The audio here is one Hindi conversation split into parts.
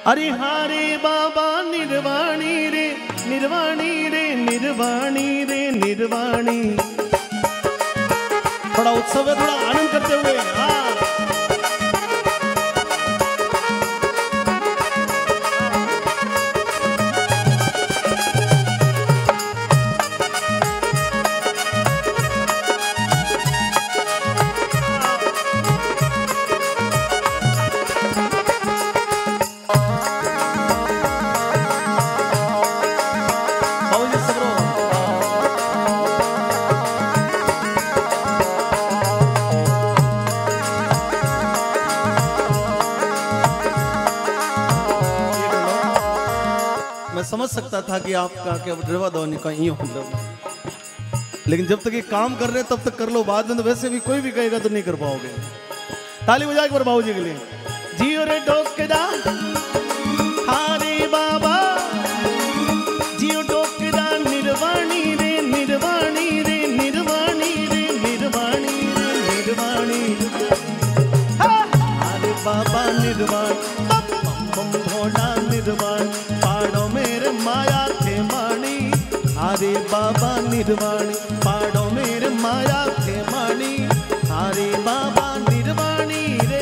अरे हारे बाबा निर्वाणी रे निर्वाणी रे निर्वाणी रे निर्वाणी। थोड़ा उत्सव है, थोड़ा आनंद करते हुए। हाँ समझ सकता था कि आपका क्या ड्राइवर धोनी का ही होगा, लेकिन जब तक ये काम कर रहे तब तक कर लो, बाद में तो वैसे भी कोई भी कहेगा तो नहीं कर पाओगे। ताली बजा के बाबू जी के लिए। जियो रे डोकेदा हारे बाबा जियो डोकेदा निर्वाणी रे निर्वाणी रे निर्वाणी रे निर्वाणी रे निर्वाणी। हारे बाबा निर्वाण बम भोला निर्वाण पाड़ो मेरे माया थे माणी। हरे बाबा निर्वाणी पाड़ो मेरे माया थे माणी। हरे बाबा निर्वाणी रे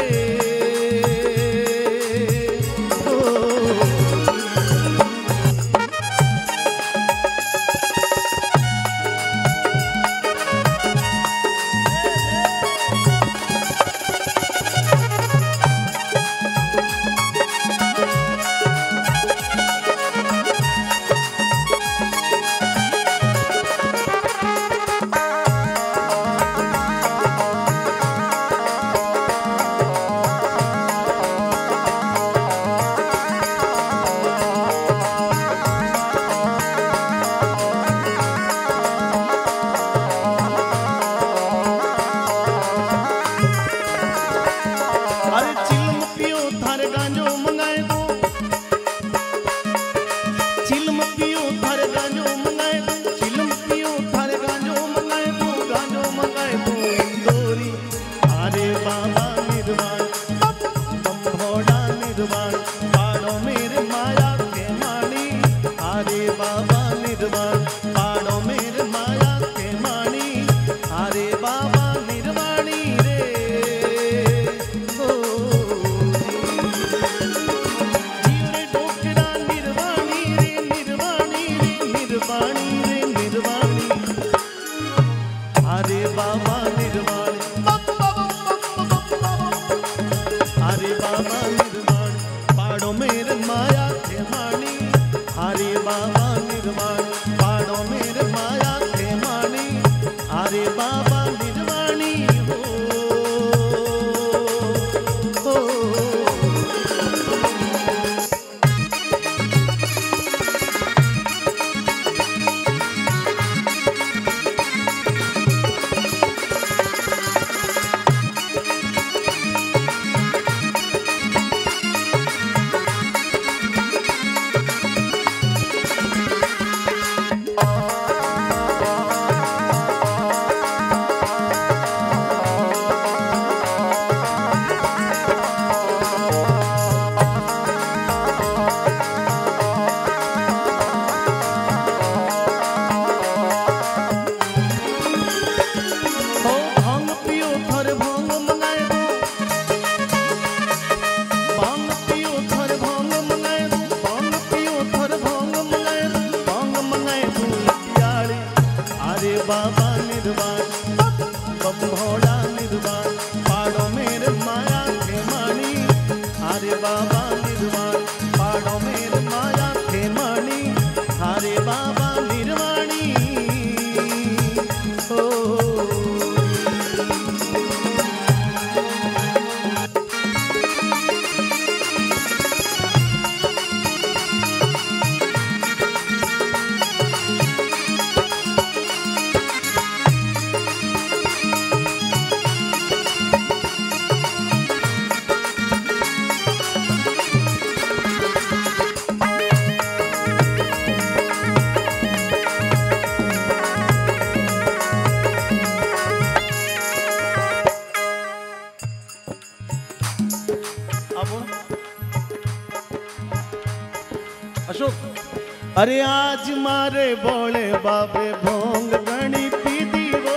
अशोक अरे आज मारे बोले बाबे भोंग घणी पीदी वो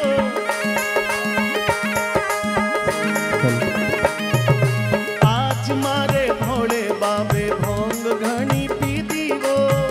आज मारे भोले बाबे भोंग घणी पीदी वो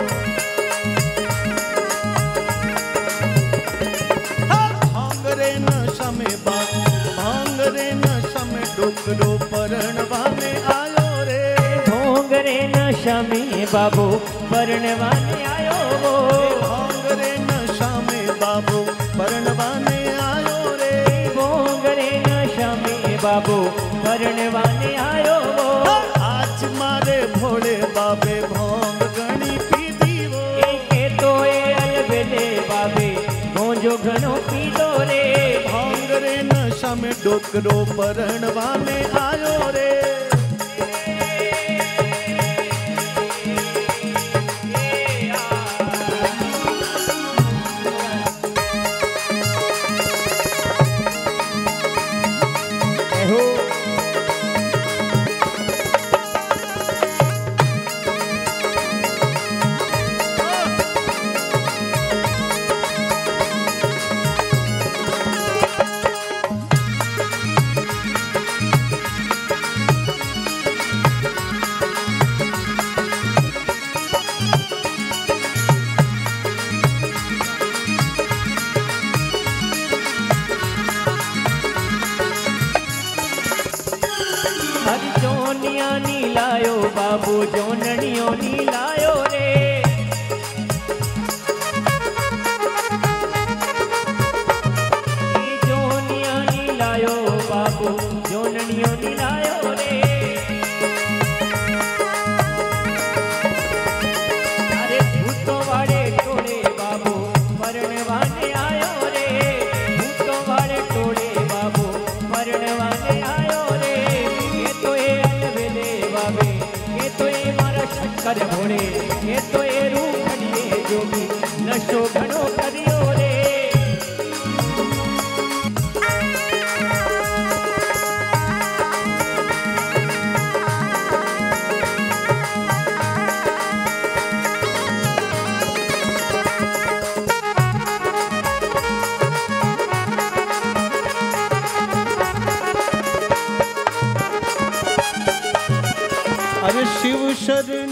भोंग रे नशा में भोंग रे नशा में डुकरो परणवा में आयो रे भोंग रे नशा में बाबू परणवाने आयो वो भोंग रे नशा में बाबू परणवाने आयो रे भोंग रे नशा में बाबू परणवाने आयो वो आज मारे भोले बाबे भोंग घणी पीदी वो के तो ए अलबेले बाबे भोंजो घणो पीदो रे भोंग रे नशा में डोकरो परणवाने आयो रे जोनिया नी लायो बाबू जोननियो नी लायो रे जोनिया नी लायो बाबू जोननियो नी लायो रे अरे भूतो वाले टोले बाबू परणवाने आयो रे भूतो वाले टोले बाबू परणवाने आयो रे शक्कर भोले ये तो ए रूखड़िए जोगी नशो घणो करियो रे अरे शिव शरण